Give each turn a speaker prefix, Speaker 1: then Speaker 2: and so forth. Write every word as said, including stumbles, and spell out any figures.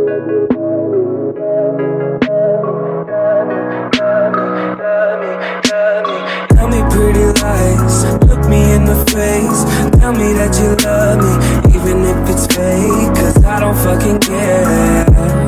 Speaker 1: Tell me pretty lies, look me in the face. Tell me that you love me, even if it's fake, cause I don't fucking care.